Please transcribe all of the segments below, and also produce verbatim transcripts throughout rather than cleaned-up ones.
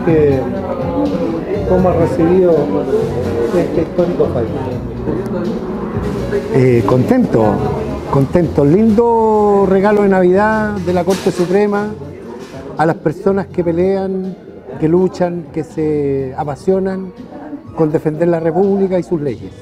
que cómo ha recibido este histórico fallo. Eh, contento, contento. Lindo regalo de Navidad de la Corte Suprema a las personas que pelean, que luchan, que se apasionan con defender la República y sus leyes.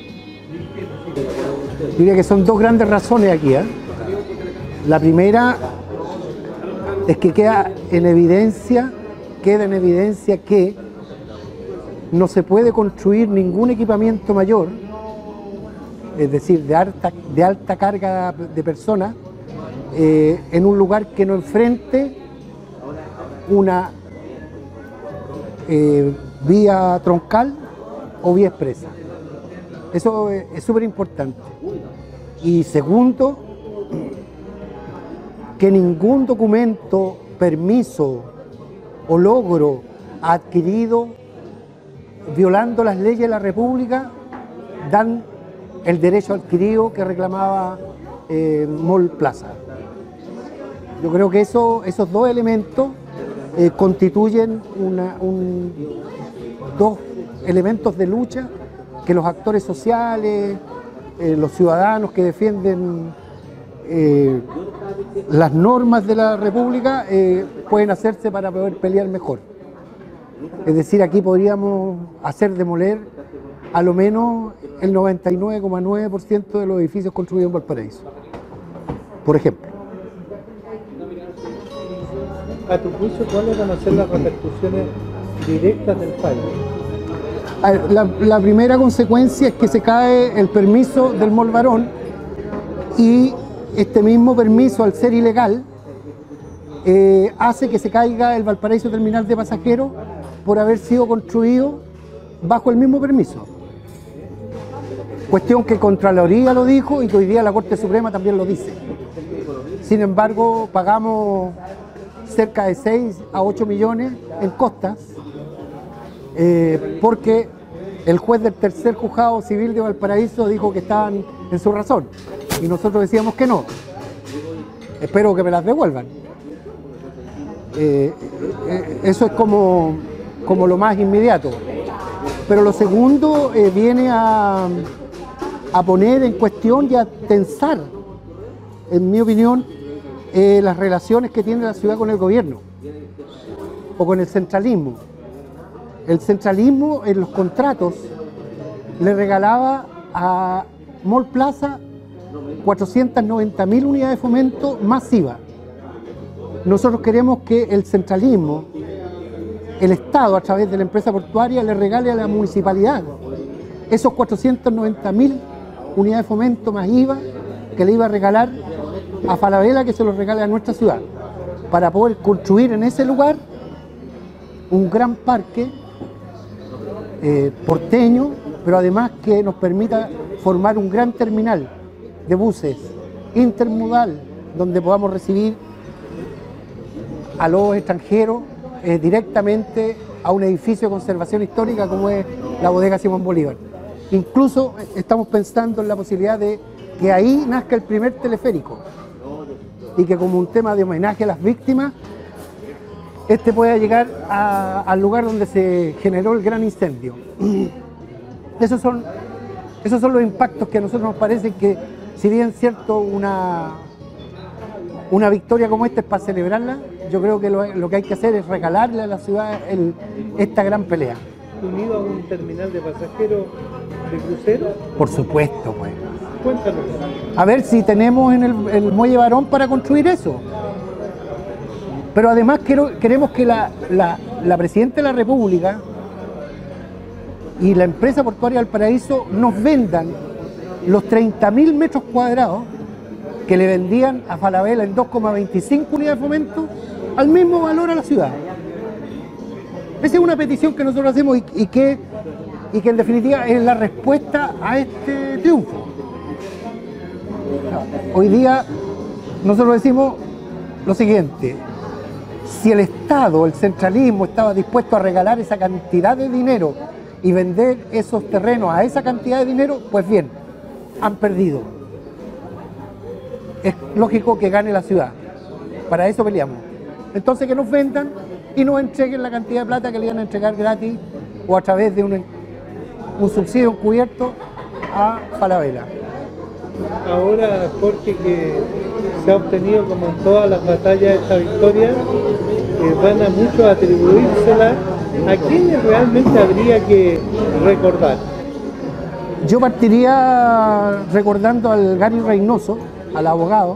Diría que son dos grandes razones aquí, ¿eh? La primera es que queda en evidencia, queda en evidencia que no se puede construir ningún equipamiento mayor, es decir, de alta, de alta carga de personas, eh, en un lugar que no enfrente una eh, vía troncal o vía expresa. Eso es súper importante. Y segundo, que ningún documento, permiso o logro adquirido violando las leyes de la República dan el derecho adquirido que reclamaba eh, Mall Plaza. Yo creo que eso, esos dos elementos eh, constituyen una, un, dos elementos de lucha que los actores sociales, eh, los ciudadanos que defienden eh, las normas de la República eh, pueden hacerse para poder pelear mejor. Es decir, aquí podríamos hacer demoler a lo menos el noventa y nueve coma nueve por ciento de los edificios construidos en Valparaíso, por ejemplo. A tu juicio, ¿cuáles van a ser las repercusiones directas del fallo? La, la primera consecuencia es que se cae el permiso del Mall Barón, y este mismo permiso, al ser ilegal, eh, hace que se caiga el Valparaíso Terminal de Pasajeros por haber sido construido bajo el mismo permiso. Cuestión que Contraloría lo dijo y que hoy día la Corte Suprema también lo dice. Sin embargo, pagamos cerca de seis a ocho millones en costas, eh, porque el juez del tercer juzgado civil de Valparaíso dijo que estaban en su razón y nosotros decíamos que no. Espero que me las devuelvan. Eh, eh, eso es como, como lo más inmediato. Pero lo segundo eh, viene a, a poner en cuestión y a tensar, en mi opinión, eh, las relaciones que tiene la ciudad con el gobierno o con el centralismo. El centralismo en los contratos le regalaba a Mall Plaza cuatrocientas noventa mil unidades de fomento masivas. Nosotros queremos que el centralismo, el Estado a través de la empresa portuaria, le regale a la municipalidad esos cuatrocientas noventa mil unidades de fomento más I V A que le iba a regalar a Falabella, que se los regale a nuestra ciudad, para poder construir en ese lugar un gran parque eh, porteño, pero además que nos permita formar un gran terminal de buses intermodal donde podamos recibir a los extranjeros eh, directamente a un edificio de conservación histórica como es la bodega Simón Bolívar. Incluso estamos pensando en la posibilidad de que ahí nazca el primer teleférico y que, como un tema de homenaje a las víctimas, este pueda llegar a, al lugar donde se generó el gran incendio. Esos son, esos son los impactos que a nosotros nos parecen que, si bien cierto, una, una victoria como esta es para celebrarla, yo creo que lo, lo que hay que hacer es regalarle a la ciudad el, esta gran pelea. ¿Unido a un terminal de pasajeros de crucero? Por supuesto, pues. Cuéntanos. A ver si tenemos en el, el Muelle Barón para construir eso. Pero además quiero, queremos que la, la, la Presidenta de la República y la empresa portuaria del Paraíso nos vendan los treinta mil metros cuadrados que le vendían a Falabella en dos coma veinticinco unidades de fomento al mismo valor a la ciudad. Esa es una petición que nosotros hacemos y, y, que, y que en definitiva es la respuesta a este triunfo. Hoy día nosotros decimos lo siguiente: si el Estado, el centralismo, estaba dispuesto a regalar esa cantidad de dinero y vender esos terrenos a esa cantidad de dinero, pues bien, han perdido. Es lógico que gane la ciudad. Para eso peleamos. Entonces que nos vendan y nos entreguen la cantidad de plata que le iban a entregar gratis o a través de un, un subsidio encubierto a Falabella. Ahora, Jorge, que se ha obtenido como en todas las batallas esta victoria, eh, van a muchos a atribuírsela, ¿a quiénes realmente habría que recordar? Yo partiría recordando al Gary Reynoso, al abogado,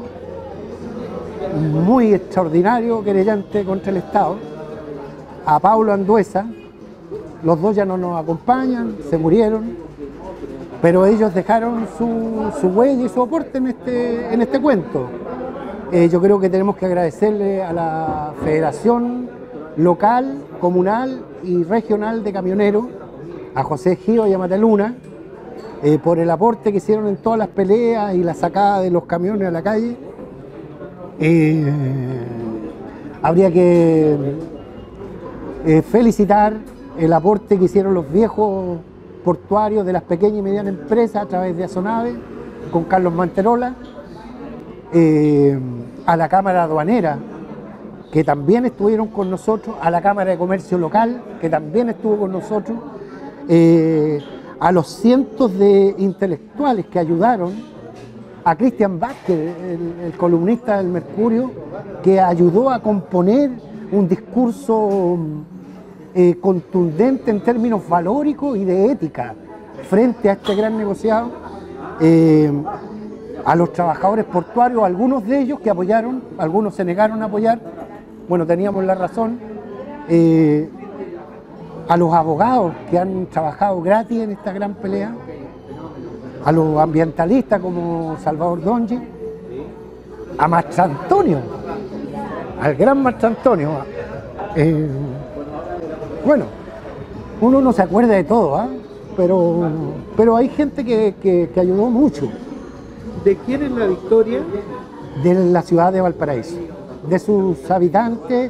muy extraordinario querellante contra el Estado, a Paulo Anduesa, los dos ya no nos acompañan, se murieron, pero ellos dejaron su, su huella y su aporte en este, en este cuento. Eh, yo creo que tenemos que agradecerle a la Federación Local, Comunal y Regional de Camioneros, a José Gio y a Mataluna, eh, por el aporte que hicieron en todas las peleas y la sacada de los camiones a la calle. Eh, habría que eh, felicitar el aporte que hicieron los viejos portuarios de las pequeñas y medianas empresas a través de Azonave, con Carlos Manterola, eh, a la Cámara Aduanera, que también estuvieron con nosotros, a la Cámara de Comercio Local, que también estuvo con nosotros, eh, a los cientos de intelectuales que ayudaron, a Cristian Vázquez, el, el columnista del Mercurio, que ayudó a componer un discurso eh, contundente en términos valóricos y de ética frente a este gran negociado, eh, a los trabajadores portuarios, algunos de ellos que apoyaron, algunos se negaron a apoyar, bueno, teníamos la razón, eh, a los abogados que han trabajado gratis en esta gran pelea, a los ambientalistas como Salvador Dongi, a Mastrantonio, al gran Mastrantonio. Eh, bueno, uno no se acuerda de todo, ¿eh? pero, pero hay gente que, que, que ayudó mucho. ¿De quién es la victoria? De la ciudad de Valparaíso, de sus habitantes,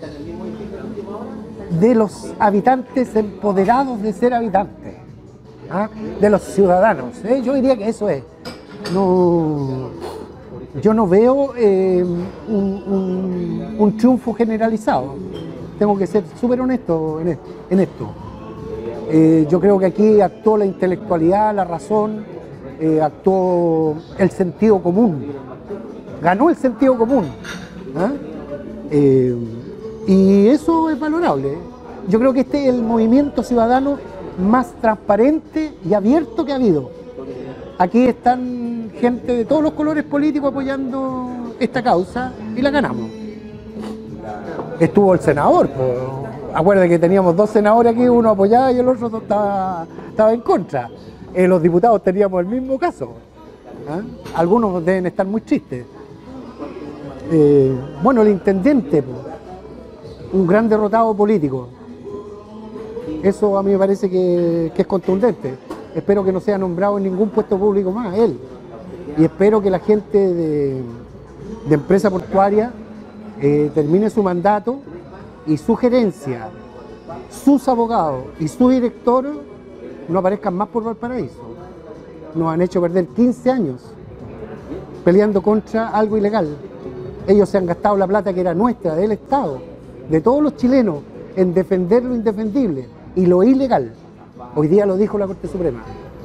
de los habitantes empoderados de ser habitantes, ¿ah? De los ciudadanos, ¿eh? Yo diría que eso es. No, yo no veo eh, un, un, un triunfo generalizado, tengo que ser súper honesto en, en esto. Eh, yo creo que aquí actuó la intelectualidad, la razón, eh, actuó el sentido común, ganó el sentido común, ¿ah? eh, y eso es valorable. Yo creo que este es el movimiento ciudadano más transparente y abierto que ha habido. Aquí están gente de todos los colores políticos apoyando esta causa y la ganamos. Estuvo el senador, pues. Acuérdense que teníamos dos senadores aquí, uno apoyaba y el otro estaba, estaba en contra. Eh, los diputados teníamos el mismo caso. ¿Ah? Algunos deben estar muy tristes. Eh, bueno, el intendente, pues, un gran derrotado político. Eso a mí me parece que, que es contundente. Espero que no sea nombrado en ningún puesto público más él. Y espero que la gente de, de empresa portuaria eh, termine su mandato y su gerencia, sus abogados y su director no aparezcan más por Valparaíso. Nos han hecho perder quince años peleando contra algo ilegal. Ellos se han gastado la plata que era nuestra, del Estado, de todos los chilenos, en defender lo indefendible y lo ilegal. Hoy día lo dijo la Corte Suprema.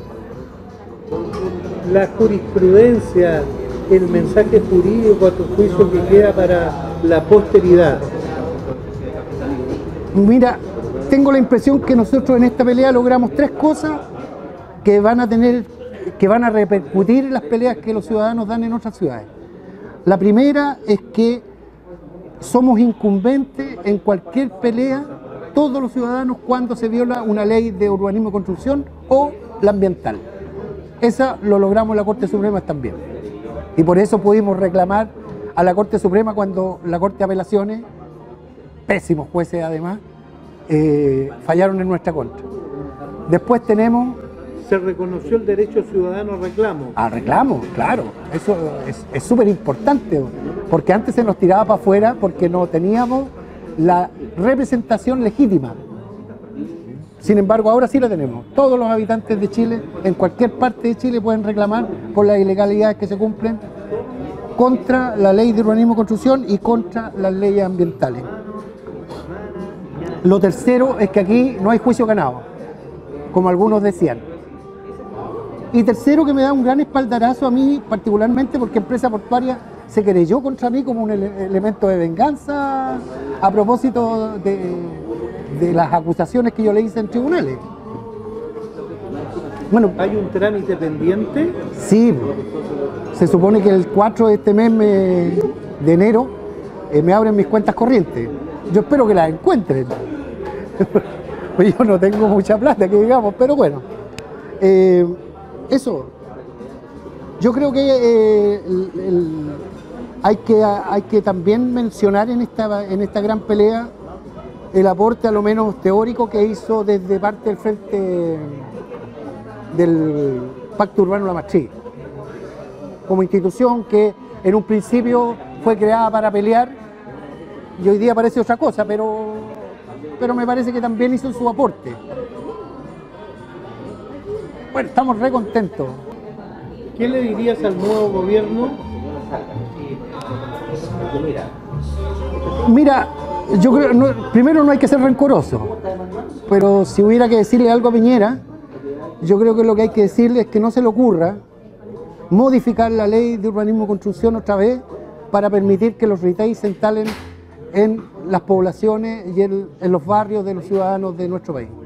La jurisprudencia, el mensaje jurídico a tu juicio que queda para la posteridad. Mira, tengo la impresión que nosotros en esta pelea logramos tres cosas que van a tener, que van a repercutir en las peleas que los ciudadanos dan en otras ciudades. La primera es que somos incumbentes en cualquier pelea, todos los ciudadanos, cuando se viola una ley de urbanismo y construcción o la ambiental. Esa lo logramos en la Corte Suprema también. Y por eso pudimos reclamar a la Corte Suprema cuando la Corte de Apelaciones, pésimos jueces además, eh, fallaron en nuestra contra. Después tenemos... Se reconoció el derecho ciudadano a reclamo. A reclamo, claro. Eso es súper importante, porque antes se nos tiraba para afuera porque no teníamos la representación legítima. Sin embargo, ahora sí la tenemos. Todos los habitantes de Chile, en cualquier parte de Chile, pueden reclamar por las ilegalidades que se cumplen contra la ley de urbanismo y construcción y contra las leyes ambientales. Lo tercero es que aquí no hay juicio ganado, como algunos decían. Y tercero, que me da un gran espaldarazo a mí particularmente, porque Empresa Portuaria se querelló contra mí como un ele elemento de venganza a propósito de, de las acusaciones que yo le hice en tribunales. Bueno, ¿hay un trámite pendiente? Sí, se supone que el cuatro de este mes me, de enero eh, me abren mis cuentas corrientes. Yo espero que las encuentren. Pues yo no tengo mucha plata, que digamos, pero bueno. Eh, eso. Yo creo que eh, el, el, hay que hay que también mencionar en esta, en esta gran pelea el aporte, a lo menos teórico, que hizo desde parte del Frente del Pacto Urbano La Matriz, como institución que en un principio fue creada para pelear y hoy día parece otra cosa, pero, pero me parece que también hizo su aporte. Bueno, estamos re contentos. ¿Qué le dirías al nuevo gobierno? Mira, yo creo, no, primero no hay que ser rencoroso, pero si hubiera que decirle algo a Piñera, yo creo que lo que hay que decirle es que no se le ocurra modificar la ley de urbanismo y construcción otra vez para permitir que los retail se instalen en las poblaciones y en, en los barrios de los ciudadanos de nuestro país.